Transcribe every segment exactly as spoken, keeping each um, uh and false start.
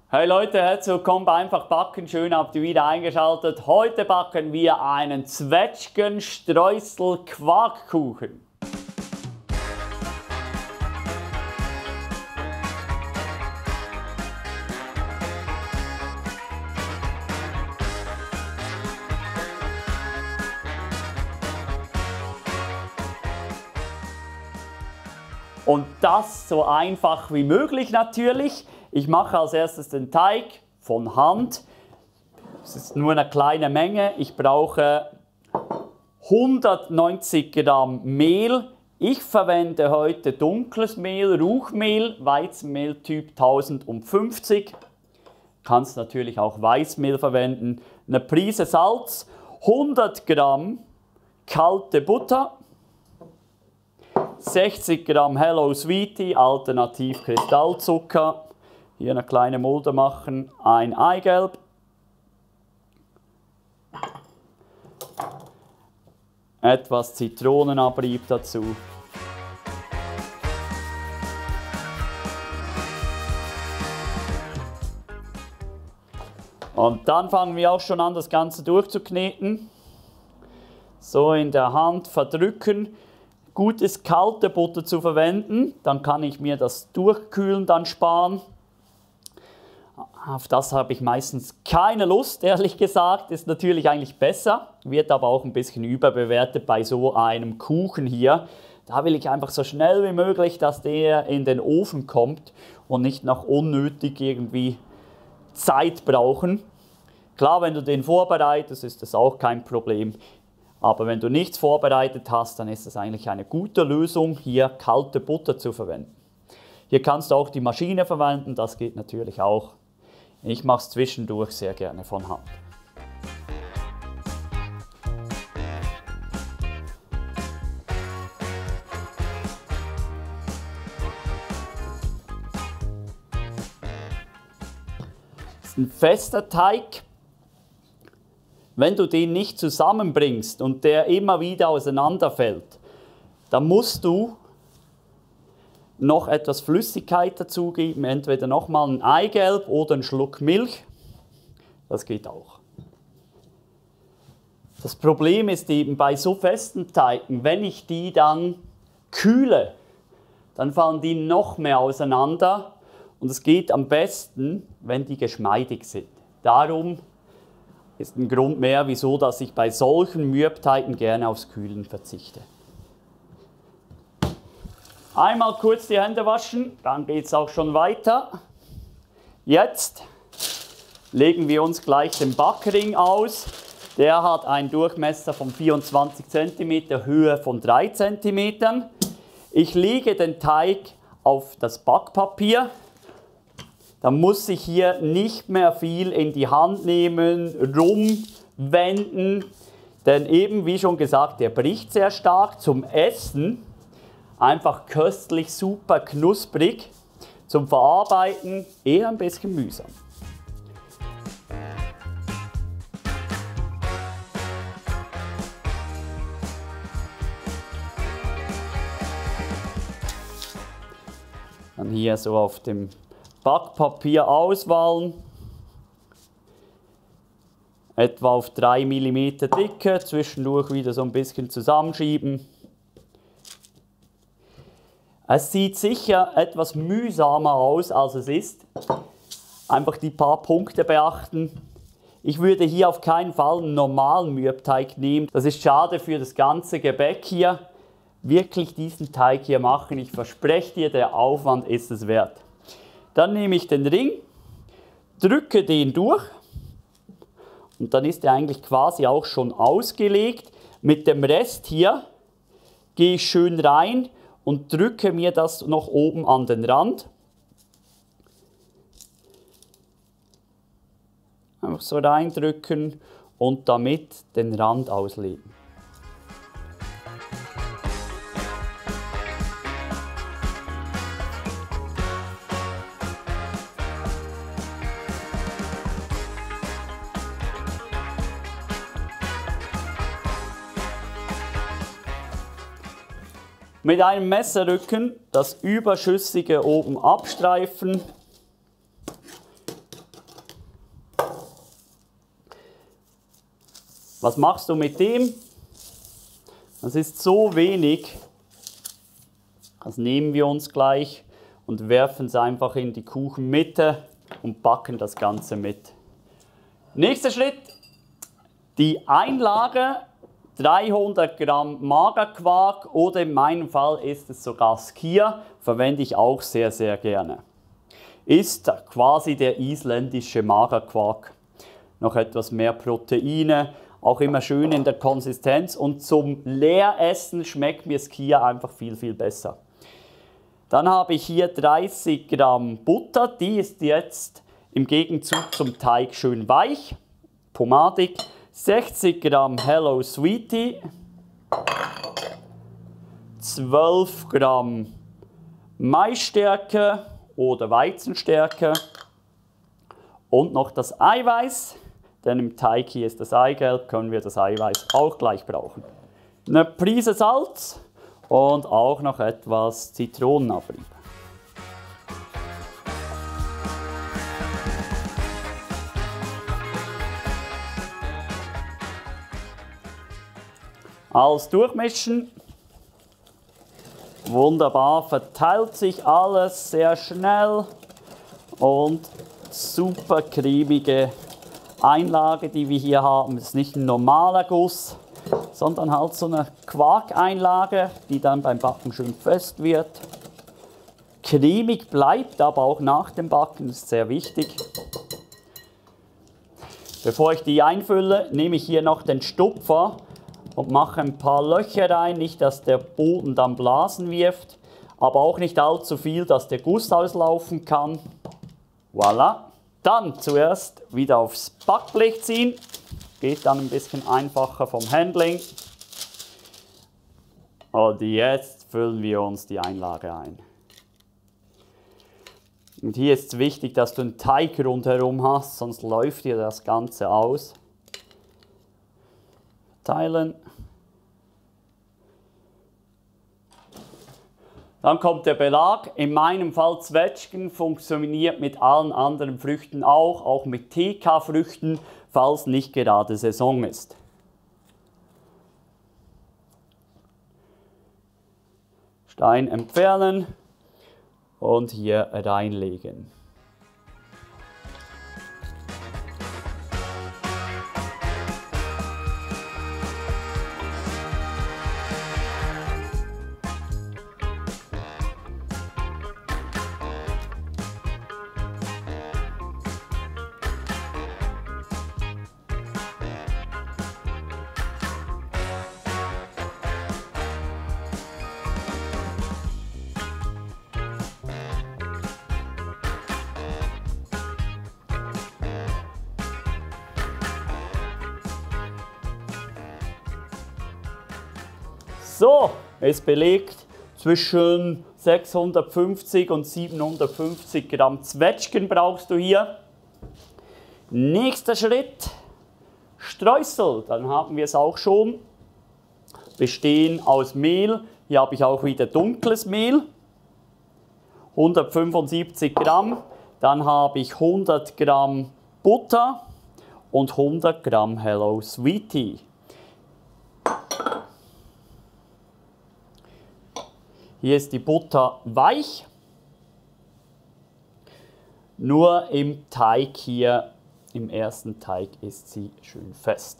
Hey Leute, herzlich willkommen bei Einfach Backen. Schön habt ihr wieder eingeschaltet. Heute backen wir einen Zwetschgen-Streusel-Quarkkuchen. Und das so einfach wie möglich natürlich. Ich mache als erstes den Teig von Hand. Es ist nur eine kleine Menge. Ich brauche hundertneunzig Gramm Mehl. Ich verwende heute dunkles Mehl, Ruchmehl, Weizenmehl Typ tausendfünfzig. Du kannst natürlich auch Weißmehl verwenden. Eine Prise Salz, hundert Gramm kalte Butter, sechzig Gramm Hello Sweetie, alternativ Kristallzucker. Hier eine kleine Mulde machen, ein Eigelb, etwas Zitronenabrieb dazu. Und dann fangen wir auch schon an, das Ganze durchzukneten. So in der Hand verdrücken. Gut ist, kalte Butter zu verwenden, dann kann ich mir das Durchkühlen dann sparen. Auf das habe ich meistens keine Lust, ehrlich gesagt. Ist natürlich eigentlich besser, wird aber auch ein bisschen überbewertet bei so einem Kuchen hier. Da will ich einfach so schnell wie möglich, dass der in den Ofen kommt und nicht noch unnötig irgendwie Zeit brauchen. Klar, wenn du den vorbereitest, ist das auch kein Problem. Aber wenn du nichts vorbereitet hast, dann ist es eigentlich eine gute Lösung, hier kalte Butter zu verwenden. Hier kannst du auch die Maschine verwenden, das geht natürlich auch. Ich mache es zwischendurch sehr gerne von Hand. Das ist ein fester Teig. Wenn du den nicht zusammenbringst und der immer wieder auseinanderfällt, dann musst du noch etwas Flüssigkeit dazugeben, entweder nochmal ein Eigelb oder einen Schluck Milch. Das geht auch. Das Problem ist eben bei so festen Teigen, wenn ich die dann kühle, dann fallen die noch mehr auseinander und es geht am besten, wenn die geschmeidig sind. Darum ist ein Grund mehr, wieso dass ich bei solchen Mürbteigen gerne aufs Kühlen verzichte. Einmal kurz die Hände waschen, dann geht es auch schon weiter. Jetzt legen wir uns gleich den Backring aus. Der hat einen Durchmesser von vierundzwanzig Zentimeter, Höhe von drei Zentimeter. Ich lege den Teig auf das Backpapier. Dann muss ich hier nicht mehr viel in die Hand nehmen, rumwenden. Denn eben, wie schon gesagt, der bricht sehr stark. Zum Essen einfach köstlich, super knusprig. Zum Verarbeiten eher ein bisschen mühsam. Dann hier so auf dem Backpapier auswählen. Etwa auf drei Millimeter Dicke, zwischendurch wieder so ein bisschen zusammenschieben. Es sieht sicher etwas mühsamer aus, als es ist. Einfach die paar Punkte beachten. Ich würde hier auf keinen Fall einen normalen Mürbteig nehmen. Das ist schade für das ganze Gebäck hier. Wirklich diesen Teig hier machen. Ich verspreche dir, der Aufwand ist es wert. Dann nehme ich den Ring, drücke den durch und dann ist er eigentlich quasi auch schon ausgelegt. Mit dem Rest hier gehe ich schön rein und drücke mir das noch oben an den Rand. Einfach so reindrücken und damit den Rand auslegen. Mit einem Messerrücken das Überschüssige oben abstreifen Was machst du mit dem? Das ist so wenig. Das nehmen wir uns gleich und werfen es einfach in die Kuchenmitte und backen das Ganze mit. Nächster Schritt, die Einlage, dreihundert Gramm Magerquark oder in meinem Fall ist es sogar Skyr, verwende ich auch sehr, sehr gerne. Ist quasi der isländische Magerquark. Noch etwas mehr Proteine, auch immer schön in der Konsistenz und zum Leeressen schmeckt mir Skyr einfach viel, viel besser. Dann habe ich hier dreißig Gramm Butter, die ist jetzt im Gegenzug zum Teig schön weich, pomadig. sechzig Gramm Hello Sweetie, zwölf Gramm Maisstärke oder Weizenstärke und noch das Eiweiß, denn im Teig hier ist das Eigelb, können wir das Eiweiß auch gleich brauchen. Eine Prise Salz und auch noch etwas Zitronenabrieb. Alles durchmischen. Wunderbar, verteilt sich alles sehr schnell und super cremige Einlage, die wir hier haben. Es ist nicht ein normaler Guss, sondern halt so eine Quarkeinlage, die dann beim Backen schön fest wird. Cremig bleibt, aber auch nach dem Backen, ist sehr wichtig. Bevor ich die einfülle, nehme ich hier noch den Stupfer und mache ein paar Löcher rein, nicht dass der Boden dann Blasen wirft, aber auch nicht allzu viel, dass der Guss auslaufen kann. Voilà. Dann zuerst wieder aufs Backblech ziehen, geht dann ein bisschen einfacher vom Handling. Und jetzt füllen wir uns die Einlage ein. Und hier ist es wichtig, dass du einen Teig rundherum hast, sonst läuft dir das Ganze aus. Teilen. Dann kommt der Belag. In meinem Fall Zwetschgen, funktioniert mit allen anderen Früchten auch, auch mit T K-Früchten, falls nicht gerade Saison ist. Stein entfernen und hier reinlegen. So, ist belegt. Zwischen sechshundertfünfzig und siebenhundertfünfzig Gramm Zwetschgen brauchst du hier. Nächster Schritt, Streusel. Dann haben wir es auch schon. Bestehen aus Mehl. Hier habe ich auch wieder dunkles Mehl. hundertfünfundsiebzig Gramm. Dann habe ich hundert Gramm Butter und hundert Gramm Hello Sweetie. Hier ist die Butter weich, nur im Teig hier, im ersten Teig ist sie schön fest.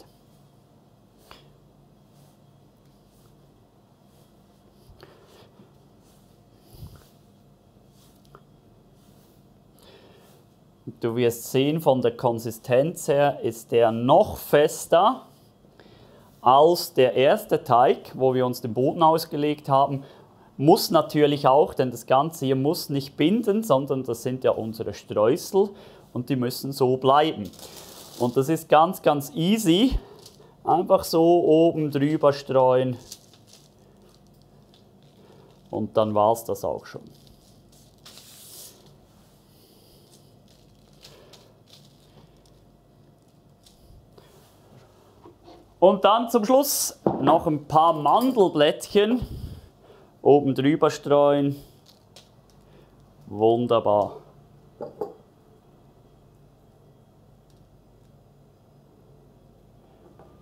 Du wirst sehen, von der Konsistenz her ist der noch fester als der erste Teig, wo wir uns den Boden ausgelegt haben. Muss natürlich auch, denn das Ganze hier muss nicht binden, sondern das sind ja unsere Streusel und die müssen so bleiben. Und das ist ganz, ganz easy. Einfach so oben drüber streuen und dann war es das auch schon. Und dann zum Schluss noch ein paar Mandelblättchen oben drüber streuen. Wunderbar.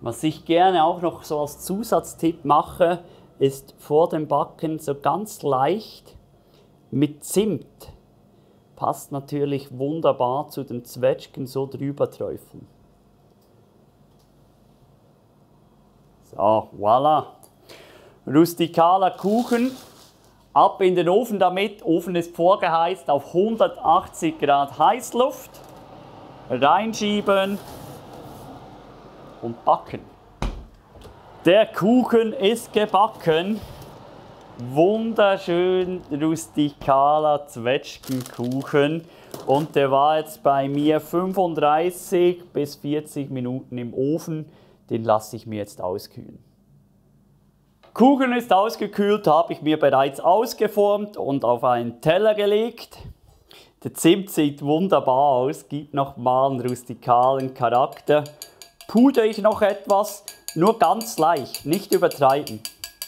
Was ich gerne auch noch so als Zusatztipp mache, ist vor dem Backen so ganz leicht mit Zimt. Passt natürlich wunderbar zu den Zwetschgen, so drüber träufeln. So, voilà. Rustikaler Kuchen. Ab in den Ofen damit. Ofen ist vorgeheizt auf hundertachtzig Grad Heißluft. Reinschieben und backen. Der Kuchen ist gebacken. Wunderschön rustikaler Zwetschgenkuchen. Und der war jetzt bei mir fünfunddreißig bis vierzig Minuten im Ofen. Den lasse ich mir jetzt auskühlen. Kuchen ist ausgekühlt, habe ich mir bereits ausgeformt und auf einen Teller gelegt. Der Zimt sieht wunderbar aus, gibt nochmal einen rustikalen Charakter. Pudere ich noch etwas, nur ganz leicht, nicht übertreiben.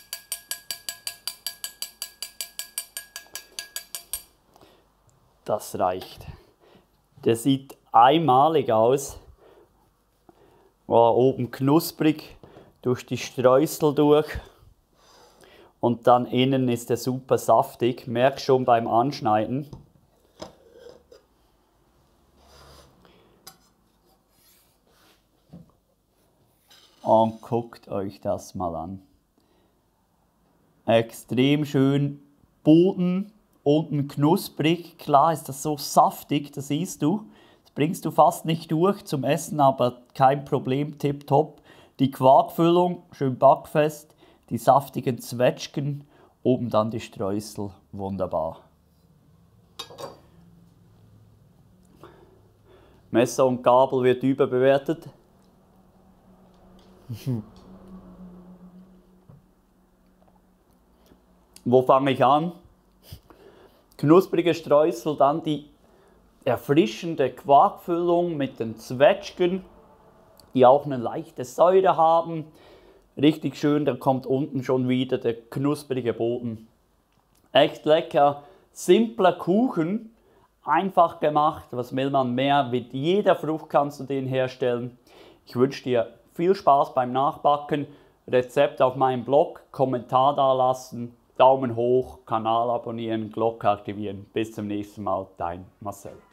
Das reicht. Der sieht einmalig aus. War oben knusprig durch die Streusel durch. Und dann innen ist er super saftig. Merk schon beim Anschneiden. Und guckt euch das mal an. Extrem schön Boden, unten knusprig. Klar ist das so saftig, das siehst du. Das bringst du fast nicht durch zum Essen, aber kein Problem, tipptopp. Die Quarkfüllung, schön backfest. Die saftigen Zwetschgen, oben dann die Streusel, wunderbar. Messer und Gabel wird überbewertet. Wo fange ich an? Knusprige Streusel, dann die erfrischende Quarkfüllung mit den Zwetschgen, die auch eine leichte Säure haben. Richtig schön, dann kommt unten schon wieder der knusprige Boden. Echt lecker, simpler Kuchen, einfach gemacht. Was will man mehr? Mit jeder Frucht kannst du den herstellen. Ich wünsche dir viel Spaß beim Nachbacken. Rezept auf meinem Blog, Kommentar dalassen, Daumen hoch, Kanal abonnieren, Glocke aktivieren. Bis zum nächsten Mal, dein Marcel.